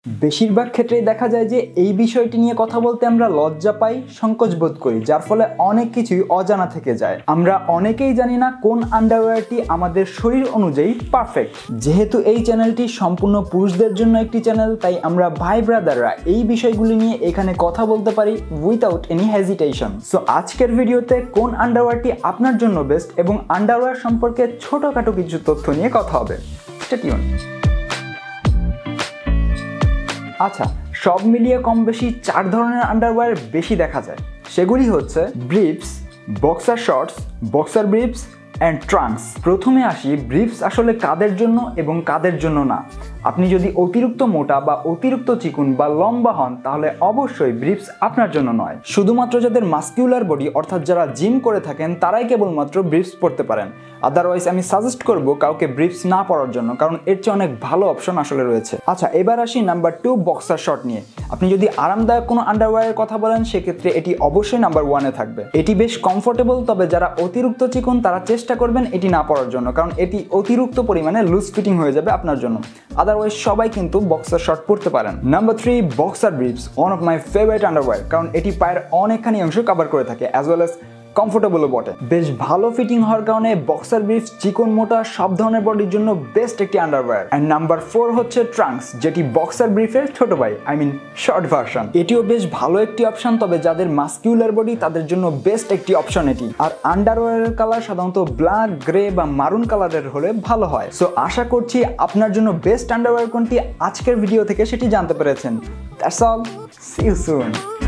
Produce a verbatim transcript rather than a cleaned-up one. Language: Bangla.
বেশিরভাগ ক্ষেত্রেই দেখা যায় যে এই বিষয়টি নিয়ে কথা বলতে আমরা লজ্জা পাই, সংকোচ বোধ করি, যার ফলে অনেক কিছুই অজানা থেকে যায়। আমরা অনেকেই জানি না কোন আন্ডারওয়্যারটি আমাদের শরীর অনুযায়ী পারফেক্ট। যেহেতু এই চ্যানেলটি সম্পূর্ণ পুরুষদের জন্য একটি চ্যানেল, তাই আমরা ভাই ব্রাদাররা এই বিষয়গুলি নিয়ে এখানে কথা বলতে পারি উইথাউট এনি হেজিটেশন। সো আজকের ভিডিওতে কোন আন্ডারওয়্যারটি আপনার জন্য বেস্ট এবং আন্ডারওয়্যার সম্পর্কে ছোটখাটো কিছু তথ্য নিয়ে কথা হবে। Stay tune. আচ্ছা, সব মিলিয়ে কম বেশি চার ধরনের আন্ডারওয়্যার বেশি দেখা যায়। সেগুলি হচ্ছে briefs, boxer shorts, boxer briefs and trunks. প্রথমে আসি ব্রিফস আসলে কাদের জন্য এবং কাদের জন্য না। আপনি যদি অতিরিক্ত মোটা বা অতিরিক্ত চিকুন বা লম্বা হন তাহলে অবশ্যই ব্রিফস আপনার জন্য নয়। শুধুমাত্র যাদের মাস্কিউলার বডি অর্থাৎ যারা জিম করে থাকেন তারাই কেবলমাত্র ব্রিফস পরতে পারেন। আদারওয়াইজ আমি সাজেস্ট করব কাউকে ব্রিফস না পরার জন্য, কারণ এর চেয়ে অনেক ভালো অপশন আসলে রয়েছে। আচ্ছা, এবার আসি নাম্বার টু বক্সার শর্ট নিয়ে। আপনি যদি আরামদায়ক কোনো আন্ডারওয়্যারের কথা বলেন সেক্ষেত্রে এটি অবশ্যই নাম্বার ওয়ানে থাকবে। এটি বেশ কমফোর্টেবল, তবে যারা অতিরিক্ত চিকন তারা চেষ্টা করবেন এটি না পরার জন্য, কারণ এটি অতিরিক্ত পরিমাণে লুজ ফিটিং হয়ে যাবে আপনার জন্য। আদারওয়াইজ সবাই কিন্তু বক্সার শর্ট পরতে পারেন। Number three boxer briefs, one of my favourite underwear, কারণ এটি পায়ের অনেকখানি অংশ কভার করে থাকে অ্যাজ ওয়েল অ্যাজ কমফোর্টেবলও বটে। বেশ ভালো ফিটিং হওয়ার কারণে বক্সার ব্রিফস চিকন মোটা সব ধরনের বডির জন্য বেস্ট একটি আন্ডারওয়্যার। অ্যান্ড নাম্বার ফোর হচ্ছে ট্রাঙ্কস, যেটি বক্সার ব্রিফের ছোট ভাই, আই মিন শর্ট ভার্সন। এটিও বেশ ভালো একটি অপশন, তবে যাদের মাস্কিউলার বডি তাদের জন্য বেস্ট একটি অপশন এটি। আর আন্ডারওয়্যারের কালার সাধারণত ব্ল্যাক, গ্রে বা মারুন কালারের হলে ভালো হয়। সো আশা করছি আপনার জন্য বেস্ট আন্ডারওয়্যার কোনটি আজকের ভিডিও থেকে সেটি জানতে পেরেছেন। That's all, see you soon.